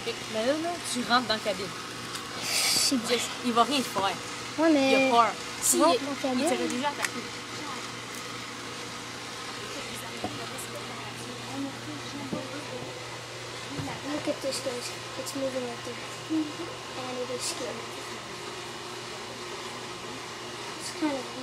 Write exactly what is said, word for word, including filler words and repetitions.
Mais là, là, tu rentres dans la cabine. C'est bien. Il va rien te faire. Ouais, mais... Il a peur. Si, rentre il, dans la cabine. il t'aurait déjà attaqué. Look at this, guys. It's moving right there. And it is scary. It's kind of